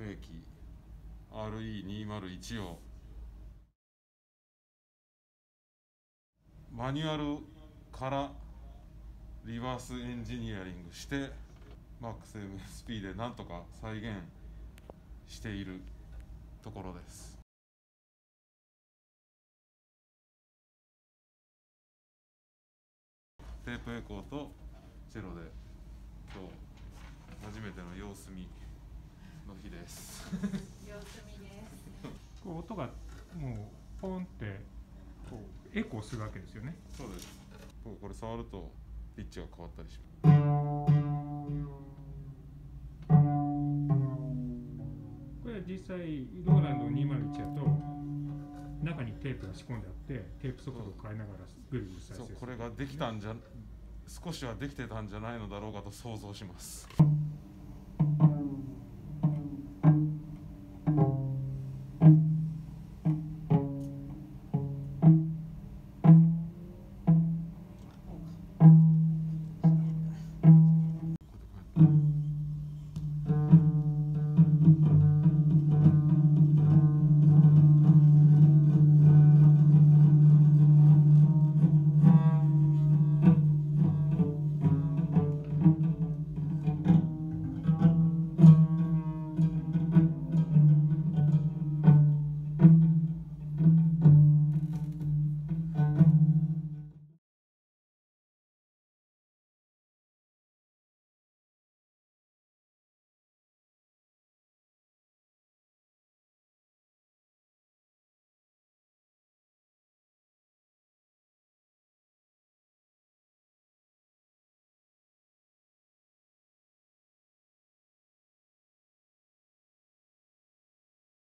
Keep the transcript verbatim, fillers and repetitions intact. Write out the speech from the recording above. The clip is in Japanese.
ブ駅 アールイーにひゃくじゅういち をマニュアルからリバースエンジニアリングして マックスエムエスピー でなんとか再現しているところです。テープエコーとチェロで今日初めての様子見の日です様子見です。 こう音がもうポンってこうエコーするわけですよね。 そうです。これ触るとピッチが変わったりします。 これは実際ローランドにひゃくいちだと中にテープが仕込んであってテープ速度を変えながらぐるぐる再生する。 そう、これができたんじゃ少しはできてたんじゃないのだろうかと想像します。